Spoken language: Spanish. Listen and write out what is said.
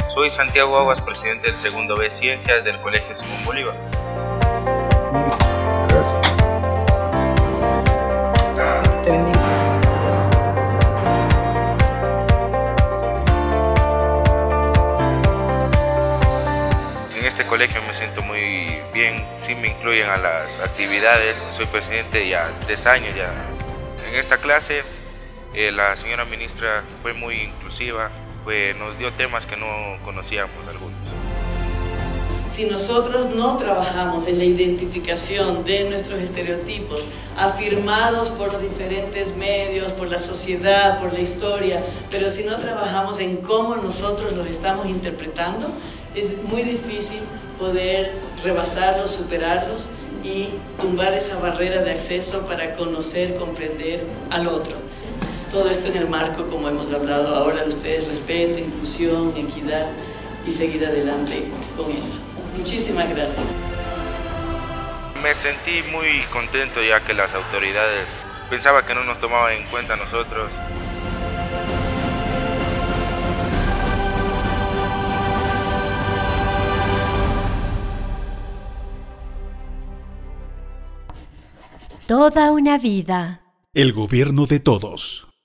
Soy Santiago Aguas, presidente del segundo B Ciencias del Colegio Simón Bolívar. Gracias. En este colegio me siento muy bien, sí me incluyen a las actividades. Soy presidente ya 3 años ya. En esta clase la señora ministra fue muy inclusiva, nos dio temas que no conocíamos algunos. Si nosotros no trabajamos en la identificación de nuestros estereotipos, afirmados por los diferentes medios, por la sociedad, por la historia, pero si no trabajamos en cómo nosotros los estamos interpretando, es muy difícil poder rebasarlos, superarlos y tumbar esa barrera de acceso para conocer, comprender al otro. Todo esto en el marco, como hemos hablado ahora de ustedes, respeto, inclusión, equidad y seguir adelante con eso. Muchísimas gracias. Me sentí muy contento ya que las autoridades pensaba que no nos tomaban en cuenta a nosotros. Toda una vida. El gobierno de todos.